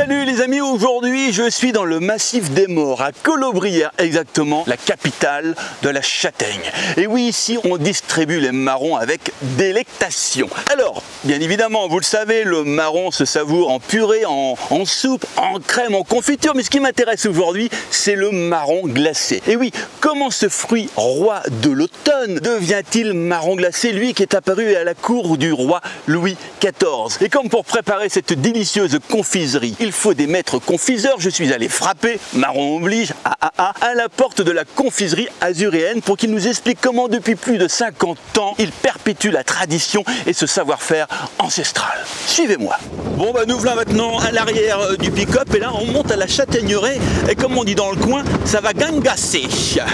Salut les amis, aujourd'hui je suis dans le massif des Maures, à Colobrières exactement, la capitale de la châtaigne. Et oui, ici on distribue les marrons avec délectation. Alors, bien évidemment, vous le savez, le marron se savoure en purée, en soupe, en crème, en confiture. Mais ce qui m'intéresse aujourd'hui, c'est le marron glacé. Et oui, comment ce fruit roi de l'automne devient-il marron glacé, lui qui est apparu à la cour du roi Louis XIV? Et comme pour préparer cette délicieuse confiserie, il faut des maîtres confiseurs, je suis allé frapper, marron oblige, à la porte de la confiserie azuréenne pour qu'il nous explique comment depuis plus de 50 ans, il perpétue la tradition et ce savoir-faire ancestral. Suivez-moi. Bon nous voilà maintenant à l'arrière du pick-up et là on monte à la châtaigneraie et comme on dit dans le coin, ça va gangasser.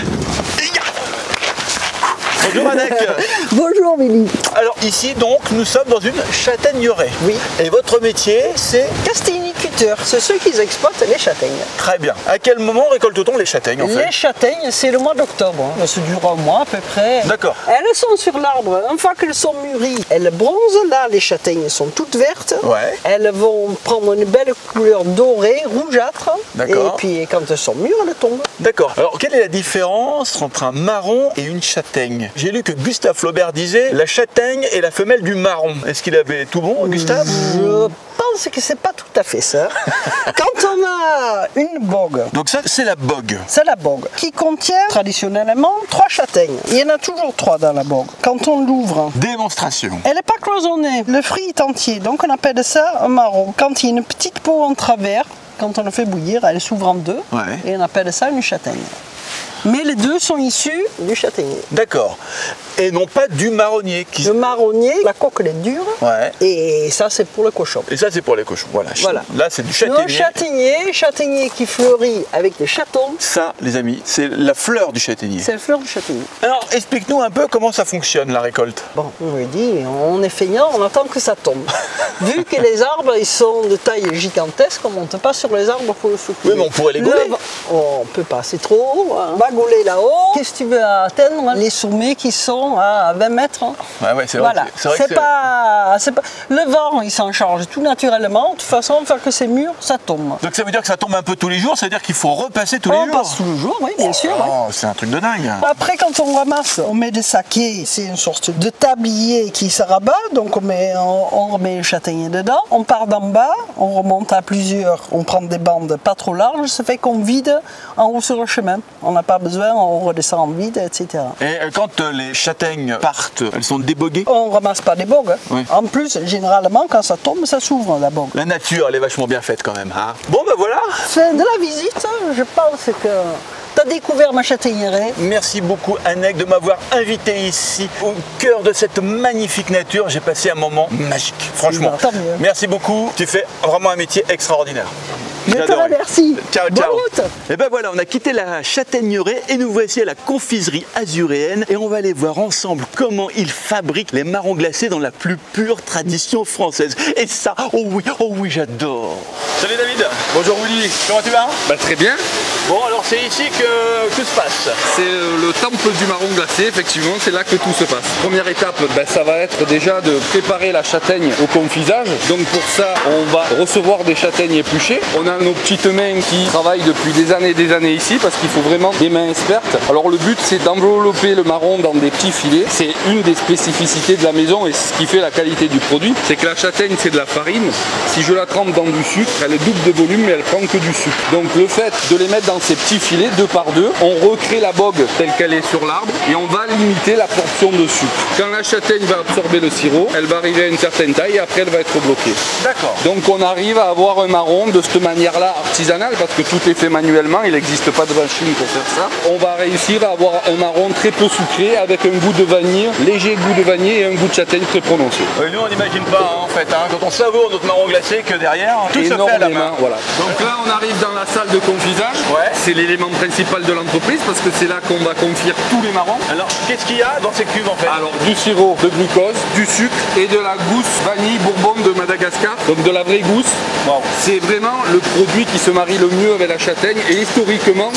Bonjour Annec. Bonjour Willy. Alors ici donc nous sommes dans une châtaigneraie. Oui. Et votre métier c'est Castagniculteur, c'est ceux qui exploitent les châtaignes. Très bien. À quel moment récolte-t-on les châtaignes en fait? Les châtaignes, c'est le mois d'octobre. Ça dure un mois à peu près. D'accord. Elles sont sur l'arbre. Une fois qu'elles sont mûries, elles bronzent. Là, les châtaignes sont toutes vertes. Ouais. Elles vont prendre une belle couleur dorée, rougeâtre. D'accord. Et puis quand elles sont mûres, elles tombent. D'accord. Alors quelle est la différence entre un marron et une châtaigne? J'ai lu que Gustave Flaubert disait la châtaigne est la femelle du marron. Est-ce qu'il avait tout bon, Gustave? Je pense que c'est pas tout à fait ça. Quand on a une bogue. Donc ça c'est la bogue. C'est la bogue qui contient traditionnellement 3 châtaignes. Il y en a toujours 3 dans la bogue. Quand on l'ouvre, Démonstration. elle n'est pas cloisonnée. Le fruit est entier, donc on appelle ça un marron. Quand il y a une petite peau en travers, quand on le fait bouillir, elle s'ouvre en deux. Ouais. Et on appelle ça une châtaigne. Mais les deux sont issus du châtaignier. D'accord. Et non pas du marronnier. Le marronnier, la coque elle est dure. Ouais. Et ça c'est pour le cochon. Et ça c'est pour les cochons. Voilà. Voilà. Là c'est du Le châtaignier. châtaignier qui fleurit avec des chatons. Ça les amis, c'est la fleur du châtaignier. C'est la fleur du châtaignier. Alors explique-nous un peu comment ça fonctionne la récolte. Bon, on lui dit, on est feignant, on attend que ça tombe. Vu que les arbres, ils sont de taille gigantesque, on ne monte pas sur les arbres pour le soutenir. Oui, mais on pourrait les gauler. On peut pas, c'est trop haut. On va gauler là-haut. Qu'est-ce que tu veux atteindre? Les sommets qui sont à 20 mètres. Ouais, c'est vrai. Voilà. C'est pas... Le vent, il s'en charge tout naturellement. De toute façon, une fois que c'est mûr, ça tombe. Donc ça veut dire que ça tombe un peu tous les jours, ça veut dire qu'il faut repasser tous les jours. On passe tous les jours, oui, bien sûr. Oh, c'est un truc de dingue. Après, quand on ramasse, on met des saquets, c'est une sorte de tablier qui se rabat, donc on remet le châtaignier dedans, on part d'en bas, on remonte à plusieurs, on prend des bandes pas trop larges, ça fait qu'on vide en haut sur le chemin. On n'a pas besoin, on redescend en vide, etc. Et quand les châtaignes partent, elles sont déboguées? On ramasse pas des bogues. Oui. En plus, généralement, quand ça tombe, ça s'ouvre la bogue. La nature, elle est vachement bien faite quand même. Hein. Bon, voilà. C'est de la visite, je pense que... Tu as découvert ma châtaigneraie. Merci beaucoup Annec de m'avoir invité ici au cœur de cette magnifique nature. J'ai passé un moment magique, franchement. Tant mieux. Merci beaucoup, tu fais vraiment un métier extraordinaire. Je te remercie. Ciao, Bonne ciao. route. Et ben voilà, on a quitté la châtaigneraie et nous voici à la confiserie azuréenne et on va aller voir ensemble comment ils fabriquent les marrons glacés dans la plus pure tradition française. Et ça, oh oui, j'adore. Salut David. Bonjour Willy. Comment tu vas? Très bien. Bon, alors c'est ici que tout se passe. C'est le temple du marron glacé, effectivement, c'est là que tout se passe. Première étape, ça va être déjà de préparer la châtaigne au confisage. Donc pour ça, on va recevoir des châtaignes épluchées. On a nos petites mains qui travaillent depuis des années ici parce qu'il faut vraiment des mains expertes. Alors le but, c'est d'envelopper le marron dans des petits filets. C'est une des spécificités de la maison et ce qui fait la qualité du produit. C'est que la châtaigne, c'est de la farine. Si je la trempe dans du sucre, elle est double de volume mais elle prend que du sucre. Donc le fait de les mettre dans ces petits filets, 2 par 2, on recrée la bogue telle qu'elle est sur l'arbre et on va limiter la portion de sucre. Quand la châtaigne va absorber le sirop, elle va arriver à une certaine taille et après elle va être bloquée. D'accord. Donc on arrive à avoir un marron de cette manière-là artisanale parce que tout est fait manuellement, il n'existe pas de machine pour faire ça. On va réussir à avoir un marron très peu sucré avec un goût de vanille, léger goût de vanille et un goût de châtaigne très prononcé. Nous on n'imagine pas en fait, quand on savoure notre marron glacé que derrière, tout se fait à la main. Voilà. Donc là on arrive dans la salle de confisage. Ouais. C'est l'élément principal de l'entreprise parce que c'est là qu'on va confire tous les marrons. Alors qu'est-ce qu'il y a dans ces cuves en fait? Alors du sirop de glucose, du sucre et de la gousse vanille bourbon de Madagascar, donc de la vraie gousse. Wow. C'est vraiment le produit qui se marie le mieux avec la châtaigne et historiquement,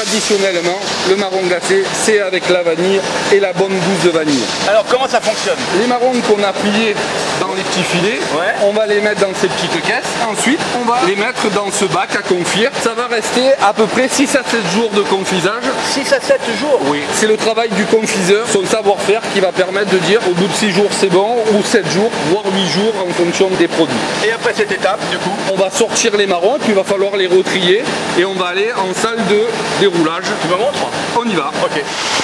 traditionnellement, le marron glacé, c'est avec la vanille et la bonne gousse de vanille. Alors comment ça fonctionne? Les marrons qu'on a pliés dans les petits filets, on va les mettre dans ces petites caisses. Ensuite, on va les mettre dans ce bac à confire. Ça va rester à peu près 6 à 7 jours de confisage. 6 à 7 jours? Oui, c'est le travail du confiseur, son savoir-faire qui va permettre de dire au bout de 6 jours c'est bon, ou 7 jours, voire 8 jours en fonction des produits. Et après cette étape, du coup, on va sortir les marrons, puis il va falloir les retrier et on va aller en salle de déroulage. tu me montres? On y va. Ok.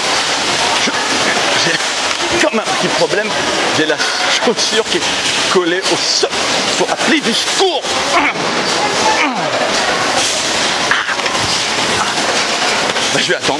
J'ai comme un petit problème, j'ai la chaussure qui est collée au sol. Il faut appeler du secours. Bah, je vais attendre.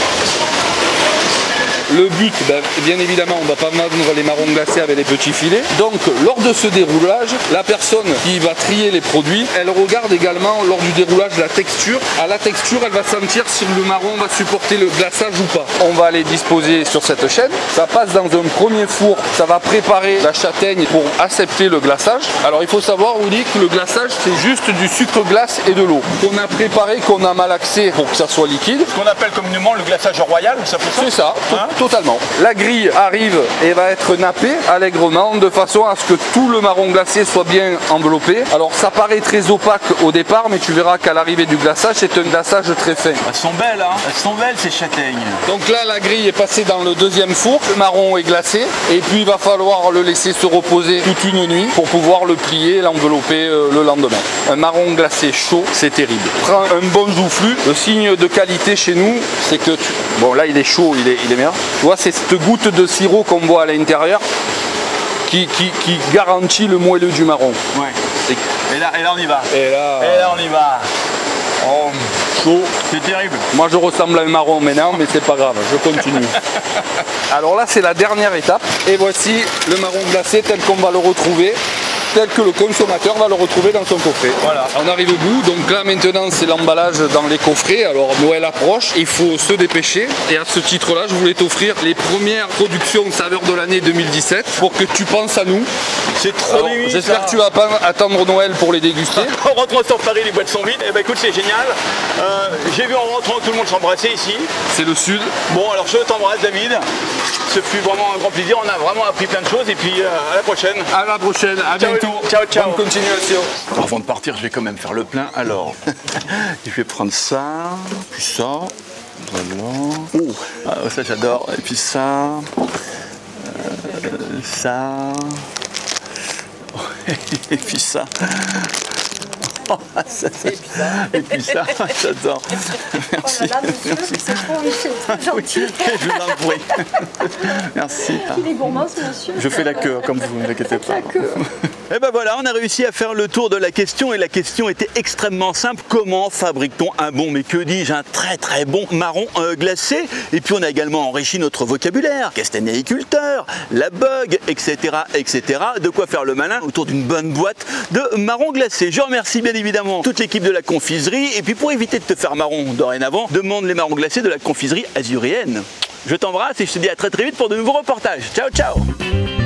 Le but, bien évidemment, on ne va pas vendre les marrons glacés avec les petits filets. Donc, lors de ce déroulage, la personne qui va trier les produits, elle regarde également, lors du déroulage, la texture. À la texture, elle va sentir si le marron va supporter le glaçage ou pas. On va les disposer sur cette chaîne. Ça passe dans un premier four. Ça va préparer la châtaigne pour accepter le glaçage. Alors, il faut savoir, Willy, que le glaçage, c'est juste du sucre glace et de l'eau qu'on a préparé, qu'on a malaxé pour que ça soit liquide. Ce qu'on appelle communément le glaçage royal, ça fait ça? C'est ça. Hein? Totalement. La grille arrive et va être nappée allègrement de façon à ce que tout le marron glacé soit bien enveloppé. Alors ça paraît très opaque au départ, mais tu verras qu'à l'arrivée du glaçage, c'est un glaçage très fin. Elles sont belles, hein? Elles sont belles ces châtaignes. Donc là, la grille est passée dans le deuxième four. Le marron est glacé et puis il va falloir le laisser se reposer toute une nuit pour pouvoir le plier et l'envelopper le lendemain. Un marron glacé chaud, c'est terrible. Prends un bon joufflu. Le signe de qualité chez nous, c'est que bon, là il est chaud, il est meilleur. Tu vois, c'est cette goutte de sirop qu'on voit à l'intérieur qui garantit le moelleux du marron. Ouais. Et là on y va. Et là on y va. Oh, chaud, c'est terrible. Moi je ressemble à un marron maintenant, mais c'est pas grave, je continue. Alors là c'est la dernière étape. Et voici le marron glacé tel qu'on va le retrouver, tel que le consommateur va le retrouver dans son coffret. Voilà. On arrive au bout, donc là maintenant c'est l'emballage dans les coffrets. Alors Noël approche, il faut se dépêcher. Et à ce titre-là, je voulais t'offrir les premières productions saveurs de l'année 2017 pour que tu penses à nous. C'est trop limite. J'espère que tu vas pas attendre Noël pour les déguster. En rentrant sur Paris, les boîtes sont vides. Eh ben écoute, c'est génial. J'ai vu en rentrant que tout le monde s'embrassait ici. C'est le sud. Bon, alors je t'embrasse, David. Ce fut vraiment un grand plaisir. On a vraiment appris plein de choses. Et puis à la prochaine. À la prochaine. À bientôt. Ciao, ciao. Bonne continuation. Avant de partir, je vais quand même faire le plein. Alors, je vais prendre ça, puis ça. Voilà. Oh, ah, ça j'adore. Et puis ça. Ça. Et puis ça. Oh, ça. Et puis ça, j'adore. Merci. Oh là là, monsieur, c'est trop Michel, très gentil. Je vous en prie. Merci. Il est gourmand, ce monsieur. Je fais la queue, comme vous, ne vous inquiétez pas. La queue. Et ben voilà, on a réussi à faire le tour de la question et la question était extrêmement simple. Comment fabrique-t-on un bon, mais que dis-je, un très bon marron glacé? Et puis on a également enrichi notre vocabulaire. Castanéiculteur, la bug, etc., etc. De quoi faire le malin autour d'une bonne boîte de marron glacé. Je remercie bien évidemment toute l'équipe de la confiserie. Et puis pour éviter de te faire marron dorénavant, demande les marrons glacés de la confiserie azurienne. Je t'embrasse et je te dis à très vite pour de nouveaux reportages. Ciao, ciao!